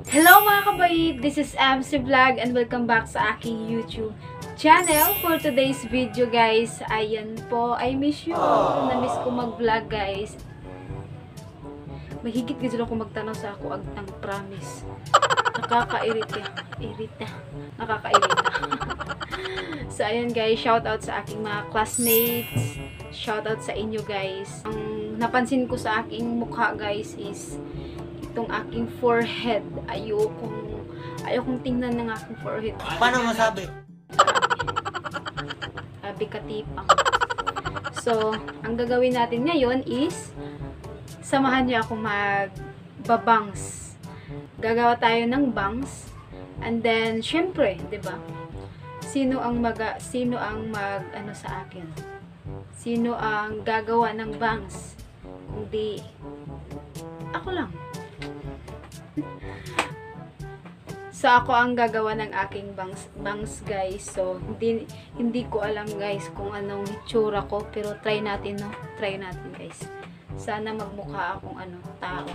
Hello mga kabait! This is MC Vlog and welcome back sa aking YouTube channel. For today's video guys, ayan po, I miss you all. Na-miss ko mag-vlog guys. Mahigit gid ko magtanaw sa ako agtang promise. Nakakairita. Nakakairita. So ayan guys, shout out sa aking mga classmates. Shout out sa inyo guys. Ang napansin ko sa aking mukha guys is itong aking forehead. Ayokong tingnan ng aking forehead. Paano masabi? Sabi katipang. So, ang gagawin natin ngayon is samahan niyo ako magbabangs. Gagawa tayo ng bangs. And then, syempre, 'di ba? Sino ang mag ano sa akin? Sino ang gagawa ng bangs? Kundi ako lang. So, ako ang gagawa ng aking bangs guys. So, hindi ko alam guys kung anong hitsura ko. Pero try natin, no? Try natin guys. Sana magmukha akong tao.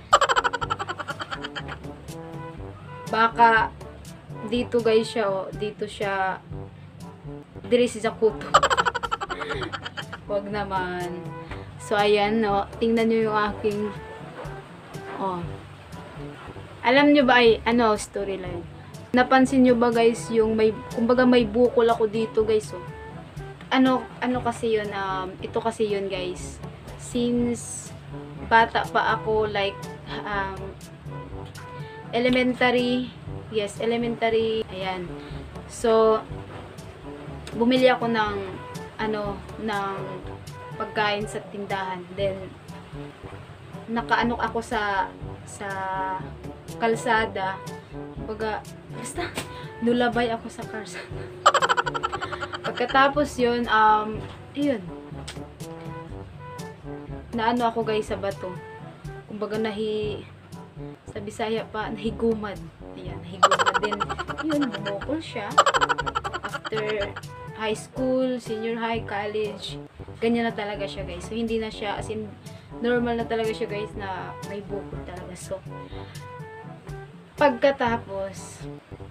Baka dito guys siya, oh. Dito siya. Diri siya kuto. Wag naman. So, ayan, no? Tingnan nyo yung aking alam nyo ba storyline? Napansin nyo ba guys yung kumbaga may bukol ako dito guys, oh. Ano kasi yun, ito kasi yun guys. Since bata pa ako, like, elementary, ayan. So, bumili ako ng pagkain sa tindahan. Then, nakaano ako sa kalsada. Basta nulabay ako sa kalsada. Pagkatapos yun, ayun. Naano ako guys sa bato. Kumbaga sa Bisaya pa, nahigumad. Ayan, nahigumad din. Yun, bumukol siya. After high school, senior high, college, ganyan na talaga siya guys. So, hindi na siya, as in, normal na talaga siya guys na may bukol talaga. So, pagkatapos,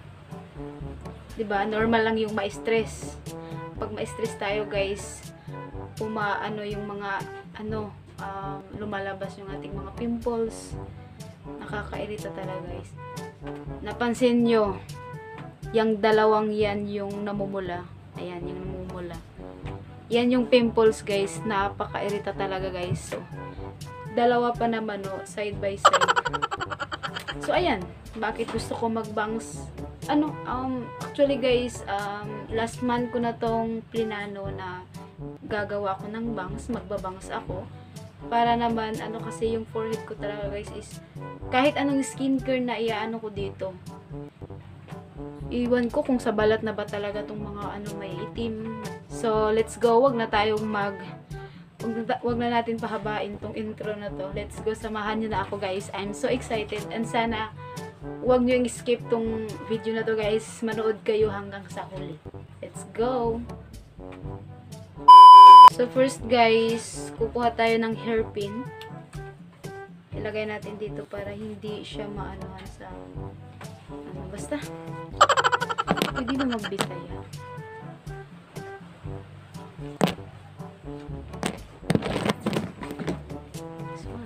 diba, normal lang yung ma-stress. Pag ma-stress tayo guys, yung mga, lumalabas yung ating mga pimples. Nakakairita talaga guys. Napansin nyo, yung dalawang yan yung namumula. Ayan, yung namumula. Yan yung pimples guys. Napakairita talaga guys. So, dalawa pa naman, no, side by side. So, ayan. Bakit gusto ko magbangs? Actually guys, last month ko na tong plinano na gagawa ko ng bangs. Magbabangs ako. Para naman, kasi yung forehead ko talaga guys is, kahit anong skincare na iaano ko dito. Iwan ko kung sa balat na ba talaga tong mga may itim. So, let's go. Wag na natin pahabain tong intro na to. Let's go. Samahan nyo na ako guys. I'm so excited. And sana, wag nyo yung skip tong video na to guys. Manood kayo hanggang sa huli. Let's go. So, first guys, kukuha tayo ng hairpin. Ilagay natin dito para hindi siya maanohan sa basta. Pwede na magbisaya. This one.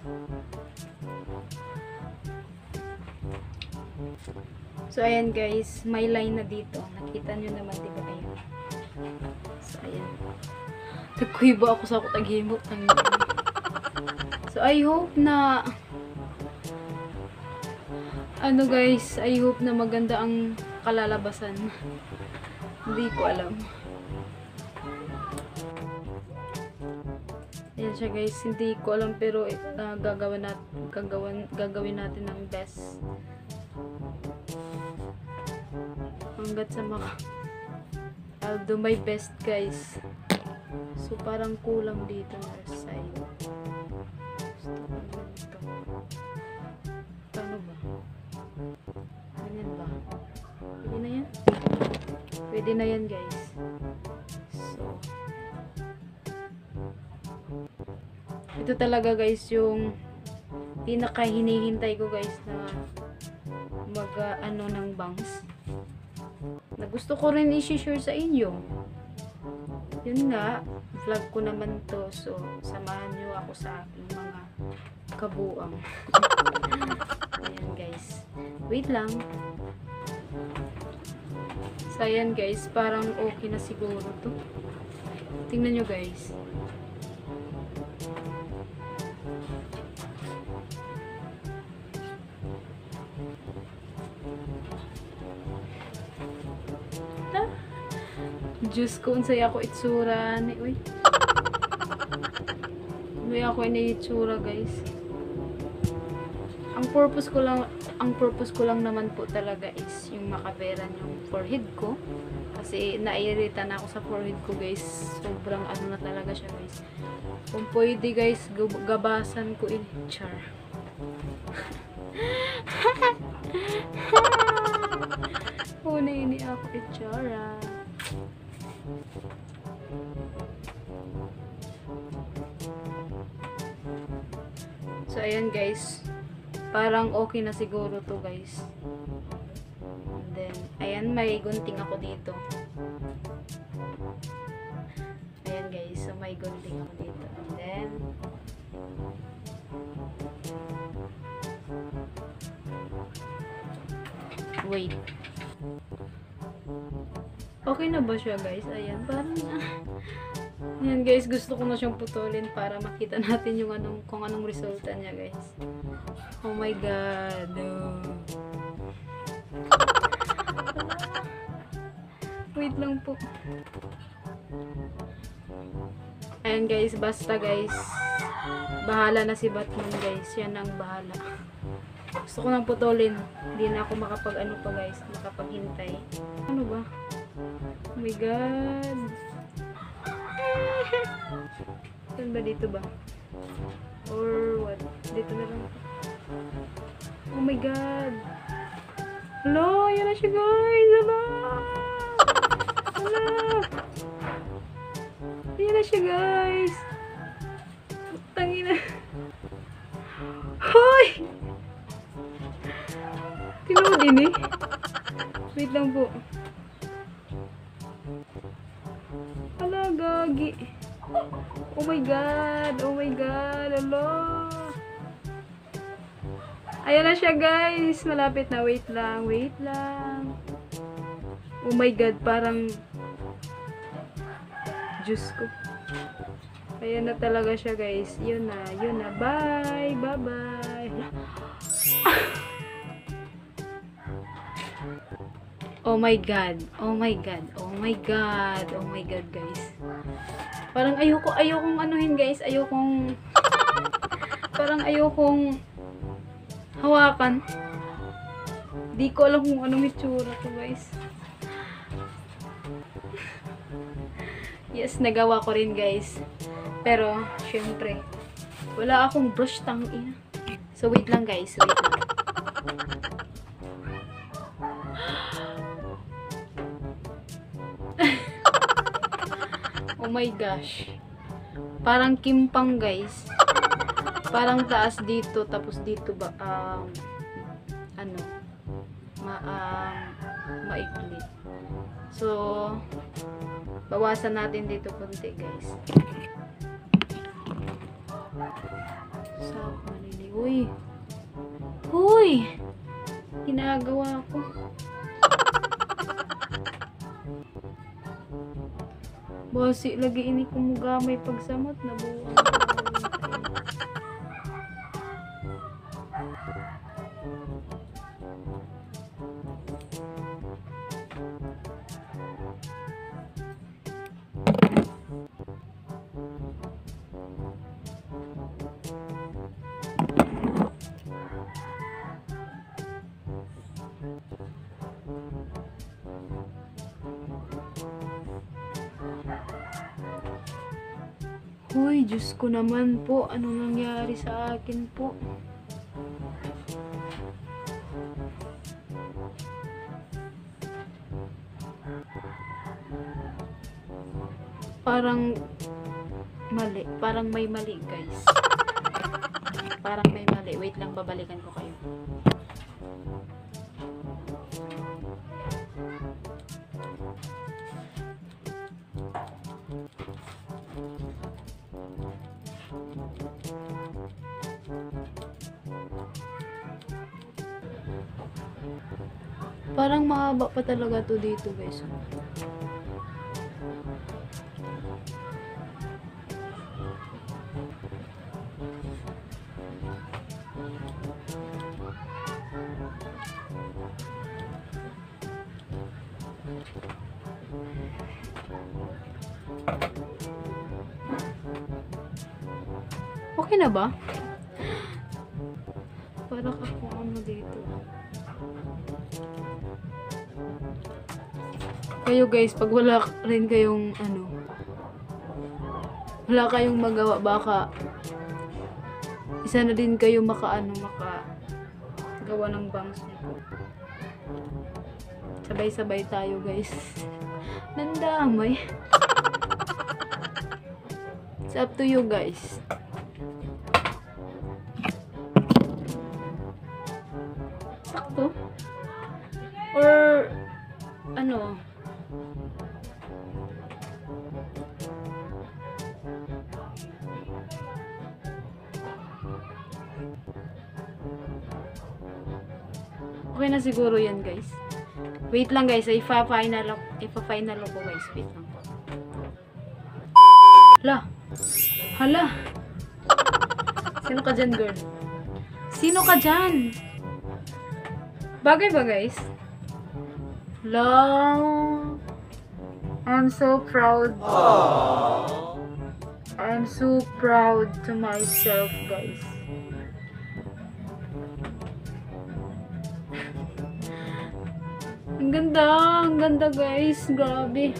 So, ayan guys, may line na dito. Nakita nyo naman, diba? Ayan. So, ayan. Nagkuiba ako sa taghimot. So, I hope na guys, I hope na maganda ang kalalabasan. Hindi ko alam. Ayan siya guys, hindi ko alam pero gagawin natin ng best. Hanggat sa I'll do my best guys. So, parang kulang dito na side. Paano ba? Ganyan ba? Pwede na yan? Pwede na yan guys. So, ito talaga guys yung pinaka hinihintay ko guys na ano ng bangs. Na gusto ko rin i-share sa inyo. Yun nga, vlog ko naman to. So, samahan nyo ako sa aking mga kabuang. Ayan guys. Wait lang. So, ayan guys. Parang okay na siguro to. Tingnan nyo guys. Diyos ko, unsay ako itsura ni, uy. Uy, ako ini itsura, guys. Ang purpose ko lang naman po talaga is yung makaberan yung forehead ko. Kasi naiirita na ako sa forehead ko, guys. Sobrang ano na talaga siya, guys. Kung pwede, guys, gabasan ko in char. Una ini ako itsura. So, ayan guys. Parang okay na siguro to guys. And then, ayan, may gunting ako dito. Ayan guys. So, may gunting ako dito. And then, wait. Okay na ba siya guys? Ayan, parang ayan guys, gusto ko na siyang putulin para makita natin yung kung anong resulta niya guys. Oh my god. Wait lang po. Ayan guys, basta guys. Bahala na si Batman guys. Yan ang bahala. Gusto ko nang putulin. Hindi na ako makapag-ano pa guys. Makapaghintay. Ano ba? Oh my god. Saan ba? Dito ba? Or what? Dito na lang. Oh my god. Hello, yan na siya guys. Hello. Hello. Yan na siya guys. Tangina. Hoy! Tinood din eh. Wait lang po. Hala, gagi. Oh my god. Oh my god. Hello. Ayan na siya guys. Malapit na. Wait lang. Wait lang. Oh my god. Parang Diyos ko. Ayan na talaga siya guys. Yun na. Yun na. Bye. Bye bye. Oh my god. Oh my god. Oh my god. Oh my god, guys. Parang ayokong anuhin, guys. Parang ayokong hawakan. Di ko alam kung anong itsura ko, guys. Yes, nagawa ko rin, guys. Pero, syempre, wala akong brush tangina. So, wait lang, guys. Wait lang. Oh my gosh. Parang kimpang guys. Parang taas dito tapos dito ba maikli. So bawasan natin dito konti guys. Sa manini. Uy. Uy. Ginagawa ko. Basi lagi ini kumugamay pagsamot na buwan. Uy, Diyos ko naman po. Ano nangyari sa akin po? Parang mali. Parang may mali, guys. Parang may mali. Wait lang, babalikan ko kayo. Parang mahaba pa talaga to dito, guys. Okay na ba? Para ako ano dito. Kayo guys, pag wala rin kayong ano, wala kayong magawa, baka isa na din kayo maka gawa ng bangs nito. Sabay-sabay tayo guys. Nandamay. It's up to you guys. Sakto? Or ano? Okay na siguro yan guys. Wait lang guys, ipa-final ako guys. Wait lang. Hala. Sino ka dyan, girl? Sino ka dyan? Bagay ba guys? I'm so proud. I'm so proud to myself guys. Ang ganda guys, grabe.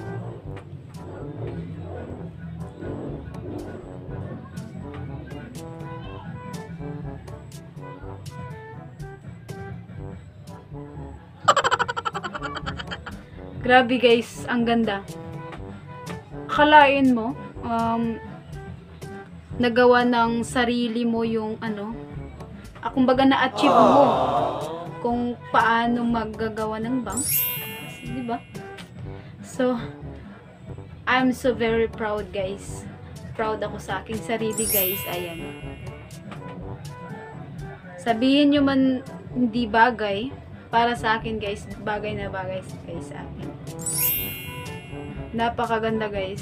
Grabe guys, ang ganda. Akalain mo, nagawa ng sarili mo yung ano, kumbaga na-achieve mo kung paano maggagawa ng bangs, di ba? So, I'm so very proud guys. Proud ako sa aking sarili guys. Ayan. Sabihin nyo man hindi bagay, para sa akin guys, bagay na bagay guys sa akin. Napakaganda guys.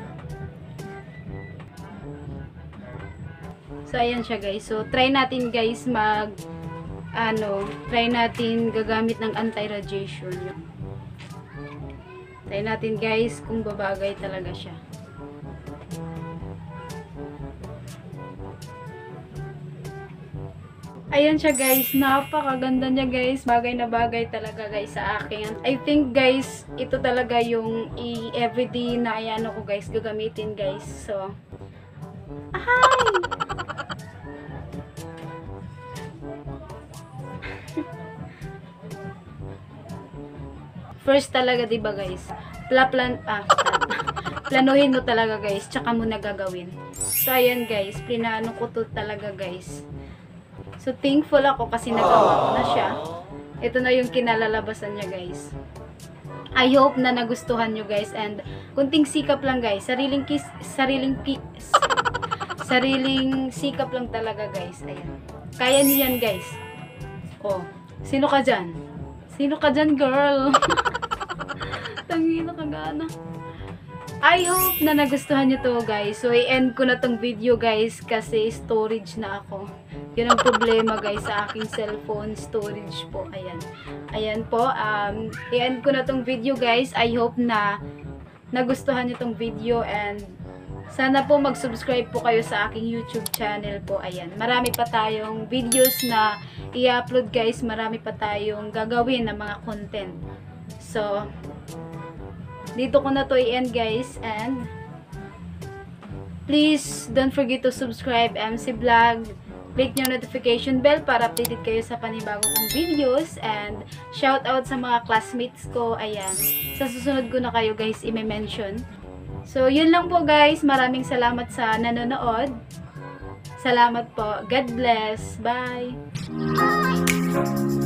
So, ayan siya guys. So, try natin guys try natin gagamit ng anti-radiation. Try natin guys kung babagay talaga siya. Ayan siya guys, napakaganda niya guys. Bagay na bagay talaga guys sa akin. I think guys, ito talaga yung everyday na ko guys, gagamitin guys. So, hi! First talaga, diba guys? Planuhin mo talaga guys, tsaka mo na gagawin. So, ayan guys, plinano ko to talaga guys. So, thankful ako kasi nagawa ko na siya. Ito na yung kinalalabasan niya guys. I hope na nagustuhan nyo guys, and kunting sikap lang guys. Sariling sikap lang talaga guys. Ayan. Kaya niyo yan guys. Oh, sino ka dyan? Sino ka dyan, girl? Tangina kagana. I hope na nagustuhan nyo to guys. So, i-end ko na tong video guys kasi storage na ako. Yun ang problema guys sa aking cellphone storage po. Ayan. Ayan po. I-end ko na tong video guys. I hope na nagustuhan nyo tong video, and sana po mag-subscribe po kayo sa aking YouTube channel po. Ayan. Marami pa tayong videos na i-upload guys. Marami pa tayong gagawin na mga content. So, dito ko na to i-end guys, and please don't forget to subscribe MC Vlog. Click nyo notification bell para updated kayo sa panibago kong videos, and shout out sa mga classmates ko. Ayan, sa susunod ko na kayo guys i-mention. So yun lang po guys, maraming salamat sa nanonood. Salamat po, God bless, bye.